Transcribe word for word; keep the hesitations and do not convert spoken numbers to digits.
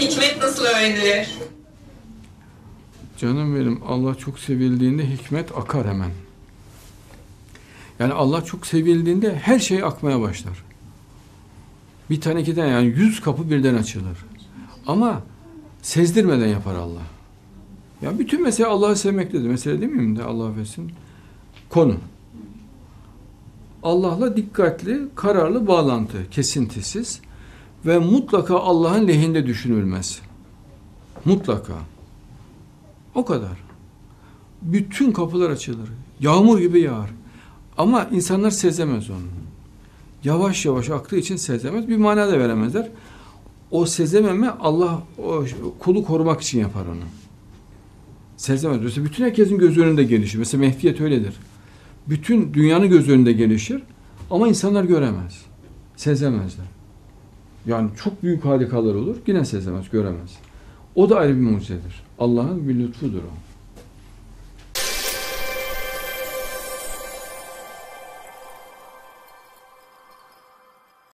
Hikmet nasıl öğrenilir? Canım benim, Allah çok sevildiğinde hikmet akar hemen. Yani Allah çok sevildiğinde her şey akmaya başlar. Bir tane iki tane, yani yüz kapı birden açılır. Ama sezdirmeden yapar Allah. Ya bütün mesele Allah'ı sevmektedir. Mesele değil miyim de Allah affetsin. Konu. Allah'la dikkatli, kararlı bağlantı, kesintisiz ve mutlaka Allah'ın lehinde düşünülmez. Mutlaka. O kadar. Bütün kapılar açılır. Yağmur gibi yağar. Ama insanlar sezemez onu. Yavaş yavaş aktığı için sezemez. Bir mana da veremezler. O sezememe Allah o kulu korumak için yapar onu. Sezemez. Mesela bütün herkesin göz önünde gelişir. Mesela Mehdiyet öyledir. Bütün dünyanın göz önünde gelişir. Ama insanlar göremez. Sezemezler. Yani çok büyük harikalar olur. Yine sezemez, göremez. O da ayrı bir mucizedir. Allah'ın bir lütfudur o.